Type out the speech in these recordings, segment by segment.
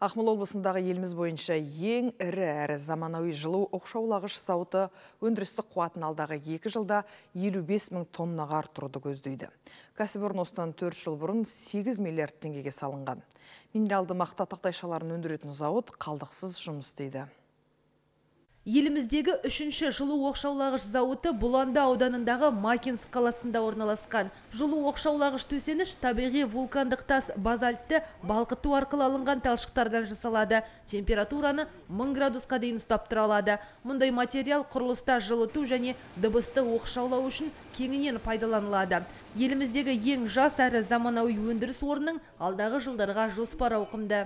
Ақмола облысындағы еліміз бойынша ең ірі әрі заманауи жылу оқшаулағыш зауыты өндірістік қуатын алдағы 2 жылда 55 мың тоннаға арттыруды көздейді. Кәсіпорын осыдан 4 жыл бұрын 8 миллиард теңгеге салынған. Минералды мақта тақтайшаларын өндіретін зауыт қалдықсыз жұмыс істейді. Еліміздегі 3-ші жылу оқшаулағыш зауыты Бұланды ауданындағы Макинск қаласында орналасқан. Жылу оқшаулағыш төсеніш табиғи вулкандық тас базальтты балқыту арқылы алынған талшықтардан жасалады. Температураны 1000 градусқа дейін ұстап тұра алады. Мұндай материал құрылыста жылыту және дыбысты оқшаулау үшін кеңінен пайдаланылады. Еліміздегі ең жас әрі заманауи өндіріс орнының алдағы жылдарға жоспары ауқымды.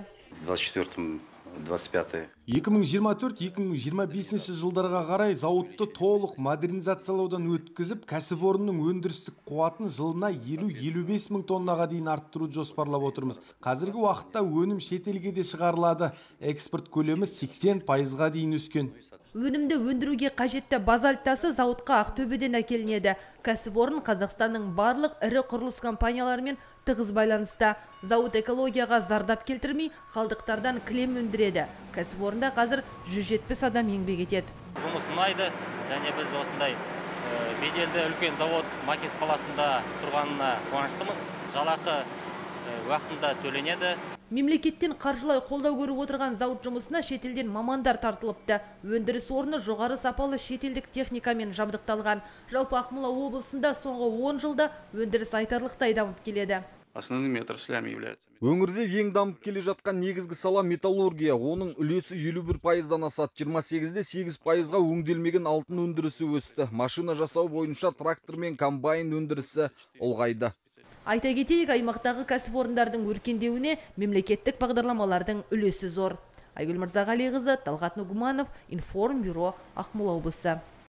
2024-2025 жылдарға қарай зауытты толық модернизациялаудан өткізіп, кәсіпорынның өндірістік қуатын жылына 50-55 мың тоннаға дейін арттыруды жоспарлап отырмыз. Қазіргі уақытта өнім шетелге де шығарылады. Экспорт көлемі 80%-ға дейін өскен. Өнімді өндіруге қажетті базальт тасы зауытқа Ақтөбеден әкелінеді. Кәсіпорын Қазақстанның барлық ірі құрылыс компанияларымен тығыз байланыста. Зауыт экологияға зардап келтірмей, қалдықтардан кілем өндіреді. Кәсіпорында қазір 170 адам еңбек етеді. Жұмыс ұнайды, және біз осындай беделді үлкен завод Макинск қаласында тұрғанына қуаныштымыз. Жалақы уақытында төленеді. Мемлекеттен қаржылай қолдау көріп отырған зауыт жұмысына шетелден мамандар тартылыпты. Өндіріс орны жоғары сапалы шетелдік техникамен жабдықталған. Жалпы Ақмола облысында соңғы 10 жылда өндіріс айтарлықтай дамып келеді. Өңірде ең дамып келе жатқан негізгі сала металлургия. Оның үлесі 51%-дан асады. 28-де 8%-ға өңделмеген алтын өндірісі өсті. Машина жасау бойынша трактор мен комбайн өндірісі ұлғайды. Айта кетейік, аймақтағы кәсіпорындардың өркендеуіне мемлекеттік бағдарламалардың үлесі зор. Айгүл Мырзағалиқызы, Талғат Нұғыманов, Информбюро, Ақмола облысы.